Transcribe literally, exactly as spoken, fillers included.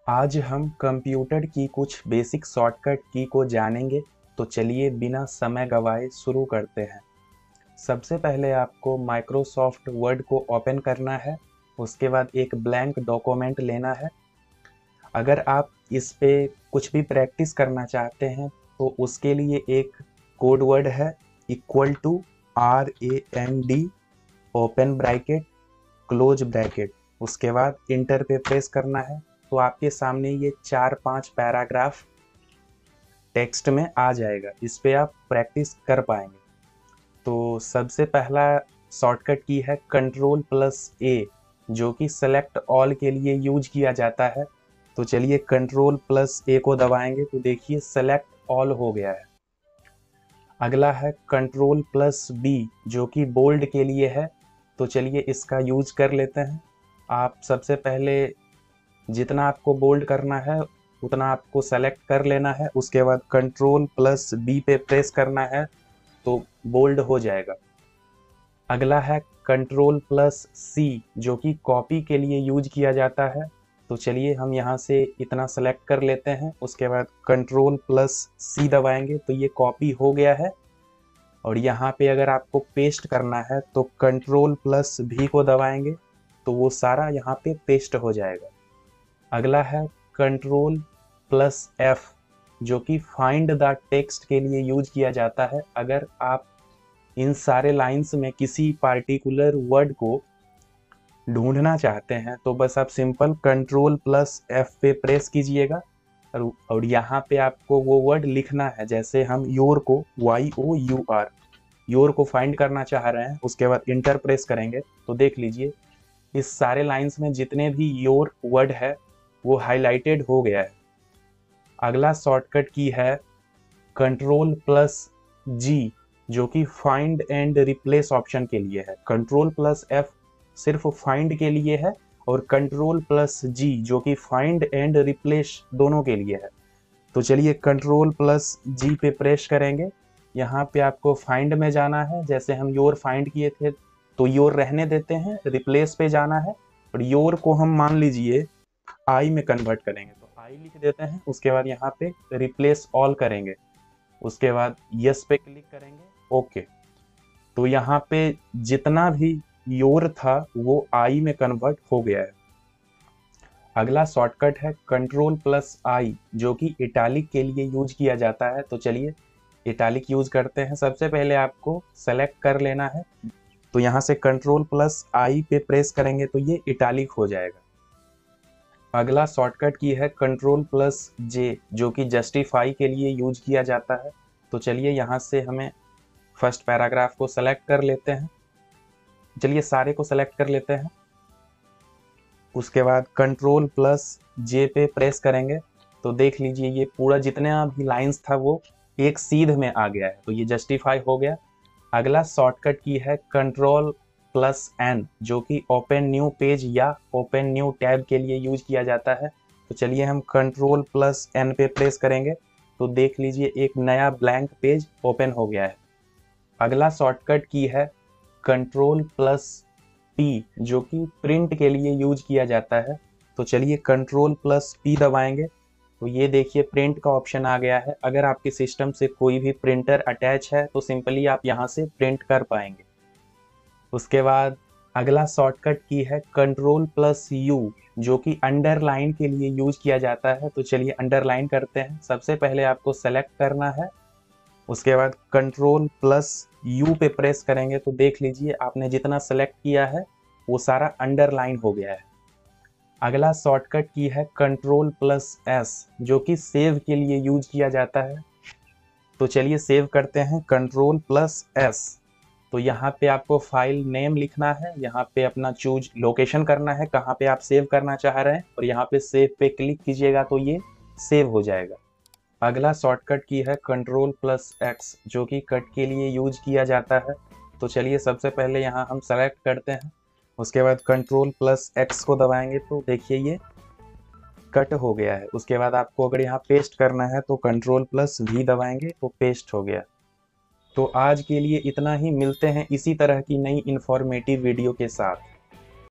आज हम कंप्यूटर की कुछ बेसिक शॉर्टकट की को जानेंगे। तो चलिए बिना समय गवाए शुरू करते हैं। सबसे पहले आपको माइक्रोसॉफ्ट वर्ड को ओपन करना है। उसके बाद एक ब्लैंक डॉक्यूमेंट लेना है। अगर आप इस पे कुछ भी प्रैक्टिस करना चाहते हैं तो उसके लिए एक कोड वर्ड है equal to R A N D open bracket close bracket. उसके बाद इंटर पे प्रेस करना है तो आपके सामने ये चार पांच पैराग्राफ टेक्स्ट में आ जाएगा। इस पे आप प्रैक्टिस कर पाएंगे। तो सबसे पहला शॉर्टकट की है कंट्रोल प्लस ए, जो कि सेलेक्ट ऑल के लिए यूज किया जाता है। तो चलिए कंट्रोल प्लस ए को दबाएंगे तो देखिए सेलेक्ट ऑल हो गया है। अगला है कंट्रोल प्लस बी, जो कि बोल्ड के लिए है। तो चलिए इसका यूज कर लेते हैं। आप सबसे पहले जितना आपको बोल्ड करना है उतना आपको सेलेक्ट कर लेना है। उसके बाद कंट्रोल प्लस बी पे प्रेस करना है तो बोल्ड हो जाएगा। अगला है कंट्रोल प्लस सी, जो कि कॉपी के लिए यूज किया जाता है। तो चलिए हम यहाँ से इतना सेलेक्ट कर लेते हैं। उसके बाद कंट्रोल प्लस सी दबाएंगे तो ये कॉपी हो गया है। और यहाँ पे अगर आपको पेस्ट करना है तो कंट्रोल प्लस भी को दबाएंगे तो वो सारा यहाँ पे पेस्ट हो जाएगा। अगला है कंट्रोल प्लस एफ, जो कि फाइंड द टेक्स्ट के लिए यूज किया जाता है। अगर आप इन सारे लाइंस में किसी पार्टिकुलर वर्ड को ढूंढना चाहते हैं तो बस आप सिंपल कंट्रोल प्लस एफ पे प्रेस कीजिएगा और यहाँ पे आपको वो वर्ड लिखना है। जैसे हम योर को Y O U R your को फाइंड करना चाह रहे हैं। उसके बाद इंटर प्रेस करेंगे तो देख लीजिए इस सारे लाइंस में जितने भी योर वर्ड है वो हाईलाइटेड हो गया है। अगला शॉर्टकट की है कंट्रोल प्लस जी, जो कि फाइंड एंड रिप्लेस ऑप्शन के लिए है। कंट्रोल प्लस एफ सिर्फ फाइंड के लिए है और कंट्रोल प्लस जी जो कि फाइंड एंड रिप्लेस दोनों के लिए है। तो चलिए कंट्रोल प्लस जी पे प्रेस करेंगे। यहाँ पे आपको फाइंड में जाना है। जैसे हम योर फाइंड किए थे तो योर रहने देते हैं, रिप्लेस पे जाना है और योर को हम मान लीजिए आई में कन्वर्ट करेंगे तो आई लिख देते हैं। उसके बाद यहाँ पे रिप्लेस ऑल करेंगे। उसके बाद यस पे क्लिक करेंगे, ओके। तो यहाँ पे जितना भी योर था वो आई में कन्वर्ट हो गया है। अगला शॉर्टकट है कंट्रोल प्लस आई, जो कि इटैलिक के लिए यूज किया जाता है। तो चलिए इटैलिक यूज करते हैं। सबसे पहले आपको सेलेक्ट कर लेना है तो यहाँ से कंट्रोल प्लस आई पे प्रेस करेंगे तो ये इटैलिक हो जाएगा। अगला शॉर्टकट की है कंट्रोल प्लस जे, जो कि जस्टिफाई के लिए यूज किया जाता है। तो चलिए यहाँ से हमें फर्स्ट पैराग्राफ को सेलेक्ट कर लेते हैं। चलिए सारे को सेलेक्ट कर लेते हैं। उसके बाद कंट्रोल प्लस जे पे प्रेस करेंगे तो देख लीजिए ये पूरा जितना भी लाइंस था वो एक सीध में आ गया है। तो ये जस्टिफाई हो गया। अगला शॉर्टकट की है कंट्रोल प्लस एन, जो कि ओपन न्यू पेज या ओपन न्यू टैब के लिए यूज किया जाता है। तो चलिए हम कंट्रोल प्लस एन पे प्रेस करेंगे तो देख लीजिए एक नया ब्लैंक पेज ओपन हो गया है। अगला शॉर्टकट की है कंट्रोल प्लस पी, जो कि प्रिंट के लिए यूज किया जाता है। तो चलिए कंट्रोल प्लस पी दबाएंगे तो ये देखिए प्रिंट का ऑप्शन आ गया है। अगर आपके सिस्टम से कोई भी प्रिंटर अटैच है तो सिंपली आप यहाँ से प्रिंट कर पाएंगे। उसके बाद अगला शॉर्टकट की है कंट्रोल प्लस यू, जो कि अंडरलाइन के लिए यूज किया जाता है। तो चलिए अंडरलाइन करते हैं। सबसे पहले आपको सेलेक्ट करना है। उसके बाद कंट्रोल प्लस यू पे प्रेस करेंगे तो देख लीजिए आपने जितना सेलेक्ट किया है वो सारा अंडरलाइन हो गया है। अगला शॉर्टकट की है कंट्रोल प्लस एस, जो कि सेव के लिए यूज किया जाता है। तो चलिए सेव करते हैं कंट्रोल प्लस एस। तो यहाँ पे आपको फाइल नेम लिखना है, यहाँ पे अपना चूज लोकेशन करना है कहाँ पे आप सेव करना चाह रहे हैं और यहाँ पे सेव पे क्लिक कीजिएगा तो ये सेव हो जाएगा। अगला शॉर्टकट की है कंट्रोल प्लस एक्स, जो कि कट के लिए यूज किया जाता है। तो चलिए सबसे पहले यहाँ हम सेलेक्ट करते हैं। उसके बाद कंट्रोल प्लस एक्स को दबाएंगे तो देखिए ये कट हो गया है। उसके बाद आपको अगर यहाँ पेस्ट करना है तो कंट्रोल प्लस वी दबाएंगे तो पेस्ट हो गया। तो आज के लिए इतना ही। मिलते हैं इसी तरह की नई इंफॉर्मेटिव वीडियो के साथ।